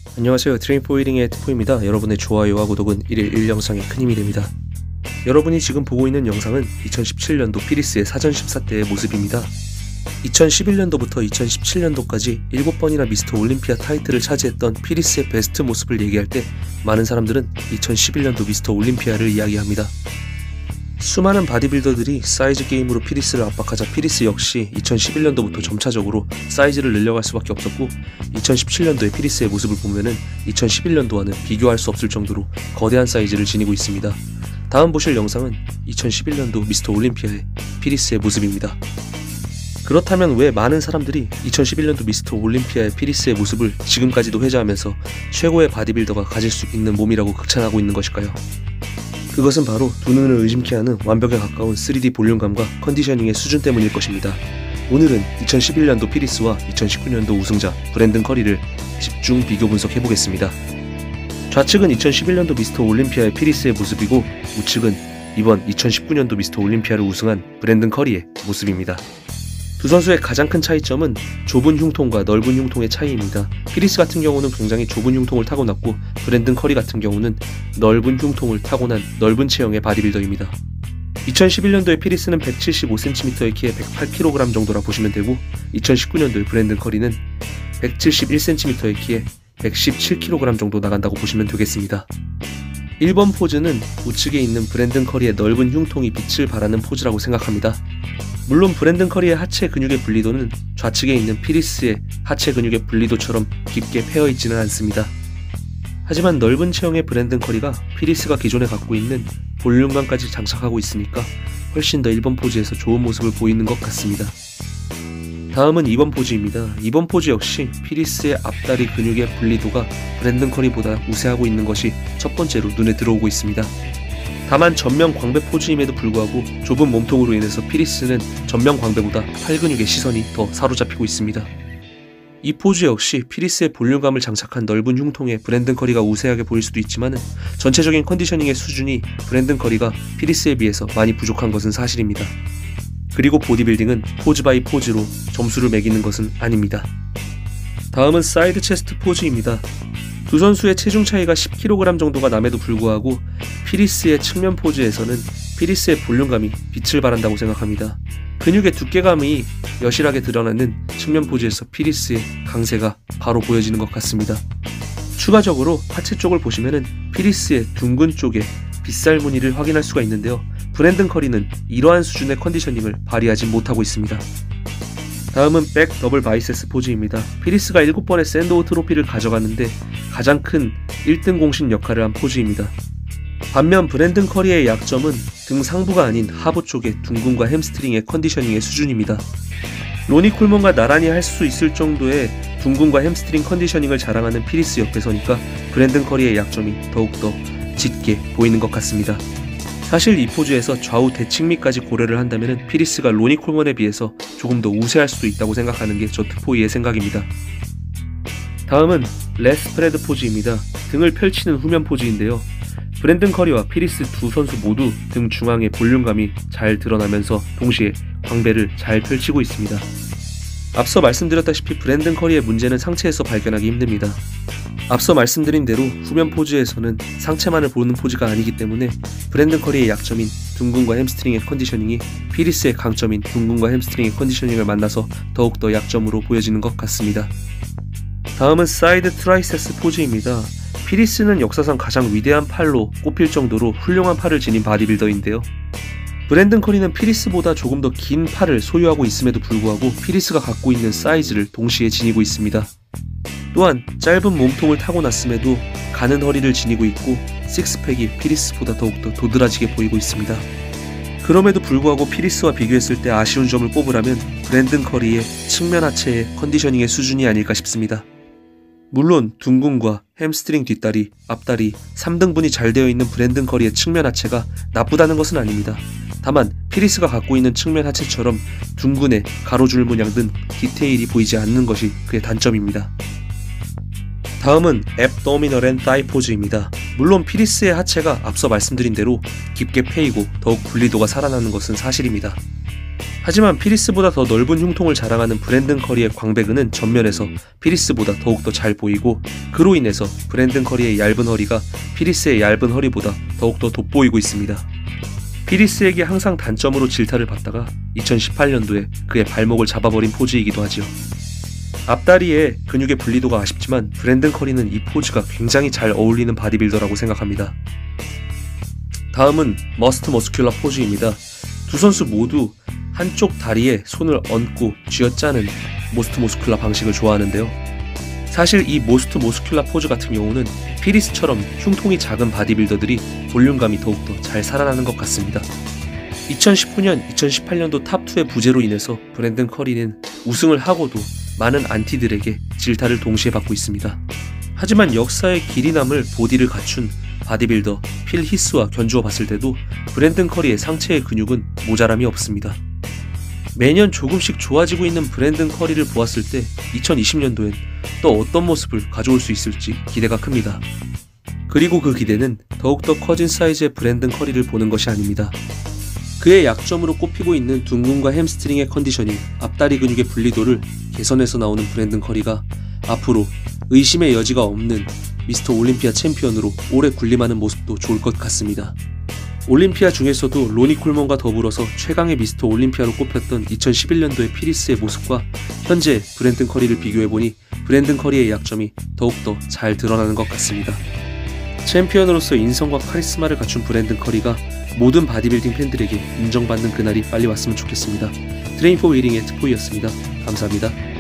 안녕하세요. 트레인포1링의 트포입니다. 여러분의 좋아요와 구독은 1일 1영상에 큰 힘이 됩니다. 여러분이 지금 보고 있는 영상은 2017년도 피리스의 사전 심사 때의 모습입니다. 2011년도부터 2017년도까지 7번이나 미스터 올림피아 타이틀을 차지했던 피리스의 베스트 모습을 얘기할 때 많은 사람들은 2011년도 미스터 올림피아를 이야기합니다. 수많은 바디빌더들이 사이즈 게임으로 피리스를 압박하자 피리스 역시 2011년도부터 점차적으로 사이즈를 늘려갈 수밖에 없었고 2017년도의 피리스의 모습을 보면은 2011년도와는 비교할 수 없을 정도로 거대한 사이즈를 지니고 있습니다. 다음 보실 영상은 2011년도 미스터 올림피아의 피리스의 모습입니다. 그렇다면 왜 많은 사람들이 2011년도 미스터 올림피아의 피리스의 모습을 지금까지도 회자하면서 최고의 바디빌더가 가질 수 있는 몸이라고 극찬하고 있는 것일까요? 그것은 바로 두 눈을 의심케 하는 완벽에 가까운 3D 볼륨감과 컨디셔닝의 수준 때문일 것입니다. 오늘은 2011년도 피리스와 2019년도 우승자 브랜든 커리를 집중 비교 분석해보겠습니다. 좌측은 2011년도 미스터 올림피아의 피리스의 모습이고 우측은 이번 2019년도 미스터 올림피아를 우승한 브랜든 커리의 모습입니다. 두 선수의 가장 큰 차이점은 좁은 흉통과 넓은 흉통의 차이입니다. 피리스 같은 경우는 굉장히 좁은 흉통을 타고났고 브랜든 커리 같은 경우는 넓은 흉통을 타고난 넓은 체형의 바디빌더입니다. 2011년도의 피리스는 175cm의 키에 108kg 정도라 보시면 되고 2019년도의 브랜든 커리는 171cm의 키에 117kg 정도 나간다고 보시면 되겠습니다. 1번 포즈는 우측에 있는 브랜든 커리의 넓은 흉통이 빛을 발하는 포즈라고 생각합니다. 물론 브랜든 커리의 하체 근육의 분리도는 좌측에 있는 피리스의 하체 근육의 분리도처럼 깊게 패여 있지는 않습니다. 하지만 넓은 체형의 브랜든 커리가 피리스가 기존에 갖고 있는 볼륨감까지 장착하고 있으니까 훨씬 더 1번 포즈에서 좋은 모습을 보이는 것 같습니다. 다음은 2번 포즈입니다. 2번 포즈 역시 피리스의 앞다리 근육의 분리도가 브랜든 커리보다 우세하고 있는 것이 첫 번째로 눈에 들어오고 있습니다. 다만 전면 광배 포즈임에도 불구하고 좁은 몸통으로 인해서 피리스는 전면 광배보다 팔 근육의 시선이 더 사로잡히고 있습니다. 이 포즈 역시 피리스의 볼륨감을 장착한 넓은 흉통에 브랜든 커리가 우세하게 보일 수도 있지만 전체적인 컨디셔닝의 수준이 브랜든 커리가 피리스에 비해서 많이 부족한 것은 사실입니다. 그리고 보디빌딩은 포즈 바이 포즈로 점수를 매기는 것은 아닙니다. 다음은 사이드 체스트 포즈입니다. 두 선수의 체중 차이가 10kg 정도가 남에도 불구하고 피리스의 측면 포즈에서는 피리스의 볼륨감이 빛을 발한다고 생각합니다. 근육의 두께감이 여실하게 드러나는 측면 포즈에서 피리스의 강세가 바로 보여지는 것 같습니다. 추가적으로 하체 쪽을 보시면은 피리스의 둥근 쪽에 빗살 무늬를 확인할 수가 있는데요. 브랜든 커리는 이러한 수준의 컨디셔닝을 발휘하지 못하고 있습니다. 다음은 백 더블 바이세스 포즈입니다. 피리스가 7번의 샌도우 트로피를 가져갔는데 가장 큰 1등 공신 역할을 한 포즈입니다. 반면 브랜든 커리의 약점은 등 상부가 아닌 하부 쪽의 둥근과 햄스트링의 컨디셔닝의 수준입니다. 로니 콜먼과 나란히 할 수 있을 정도의 둥근과 햄스트링 컨디셔닝을 자랑하는 피리스 옆에 서니까 브랜든 커리의 약점이 더욱더 짙게 보이는 것 같습니다. 사실 이 포즈에서 좌우 대칭미까지 고려를 한다면 피리스가 로니 콜먼에 비해서 조금 더 우세할 수도 있다고 생각하는 게 저 트포이의 생각입니다. 다음은 레스프레드 포즈입니다. 등을 펼치는 후면 포즈인데요. 브랜든 커리와 피리스 두 선수 모두 등 중앙의 볼륨감이 잘 드러나면서 동시에 광배를 잘 펼치고 있습니다. 앞서 말씀드렸다시피 브랜든 커리의 문제는 상체에서 발견하기 힘듭니다. 앞서 말씀드린 대로 후면 포즈에서는 상체만을 보는 포즈가 아니기 때문에 브랜든 커리의 약점인 둥근과 햄스트링의 컨디셔닝이 피리스의 강점인 둥근과 햄스트링의 컨디셔닝을 만나서 더욱더 약점으로 보여지는 것 같습니다. 다음은 사이드 트라이세스 포즈입니다. 피리스는 역사상 가장 위대한 팔로 꼽힐 정도로 훌륭한 팔을 지닌 바디빌더인데요. 브랜든 커리는 피리스보다 조금 더 긴 팔을 소유하고 있음에도 불구하고 피리스가 갖고 있는 사이즈를 동시에 지니고 있습니다. 또한 짧은 몸통을 타고났음에도 가는 허리를 지니고 있고 식스팩이 피리스보다 더욱더 도드라지게 보이고 있습니다. 그럼에도 불구하고 피리스와 비교했을 때 아쉬운 점을 꼽으라면 브랜든 커리의 측면 하체의 컨디셔닝의 수준이 아닐까 싶습니다. 물론 둥근과 햄스트링 뒷다리, 앞다리, 3등분이 잘 되어 있는 브랜든 커리의 측면 하체가 나쁘다는 것은 아닙니다. 다만 피리스가 갖고 있는 측면 하체처럼 둥근의 가로줄 문양 등 디테일이 보이지 않는 것이 그의 단점입니다. 다음은 앱도미널 앤 타이 포즈입니다. 물론 피리스의 하체가 앞서 말씀드린 대로 깊게 패이고 더욱 분리도가 살아나는 것은 사실입니다. 하지만 피리스보다 더 넓은 흉통을 자랑하는 브랜든 커리의 광배근은 전면에서 피리스보다 더욱더 잘 보이고, 그로 인해서 브랜든 커리의 얇은 허리가 피리스의 얇은 허리보다 더욱더 돋보이고 있습니다. 피리스에게 항상 단점으로 질타를 받다가 2018년도에 그의 발목을 잡아버린 포즈이기도 하지요. 앞다리에 근육의 분리도가 아쉽지만 브랜든 커리는 이 포즈가 굉장히 잘 어울리는 바디빌더라고 생각합니다. 다음은 머스트 머스큘러 포즈입니다. 두 선수 모두 한쪽 다리에 손을 얹고 쥐어짜는 모스트 머스큘러 방식을 좋아하는데요. 사실 이 모스트 머스큘러 포즈 같은 경우는 피리스처럼 흉통이 작은 바디빌더들이 볼륨감이 더욱더 잘 살아나는 것 같습니다. 2019년, 2018년도 탑2의 부재로 인해서 브랜든 커리는 우승을 하고도 많은 안티들에게 질타를 동시에 받고 있습니다. 하지만 역사의 길이 남을 보디를 갖춘 바디빌더 필 히스와 견주어 봤을 때도 브랜든 커리의 상체의 근육은 모자람이 없습니다. 매년 조금씩 좋아지고 있는 브랜든 커리를 보았을 때 2020년도엔 또 어떤 모습을 가져올 수 있을지 기대가 큽니다. 그리고 그 기대는 더욱더 커진 사이즈의 브랜든 커리를 보는 것이 아닙니다. 그의 약점으로 꼽히고 있는 둔근과 햄스트링의 컨디셔닝, 앞다리 근육의 분리도를 개선해서 나오는 브랜든 커리가 앞으로 의심의 여지가 없는 미스터 올림피아 챔피언으로 오래 군림하는 모습도 좋을 것 같습니다. 올림피아 중에서도 로니 콜먼과 더불어서 최강의 미스터 올림피아로 꼽혔던 2011년도의 피리스의 모습과 현재 브랜든 커리를 비교해보니 브랜든 커리의 약점이 더욱더 잘 드러나는 것 같습니다. 챔피언으로서 인성과 카리스마를 갖춘 브랜든 커리가 모든 바디빌딩 팬들에게 인정받는 그날이 빨리 왔으면 좋겠습니다. 트레인 포 위링의 트포이였습니다. 감사합니다.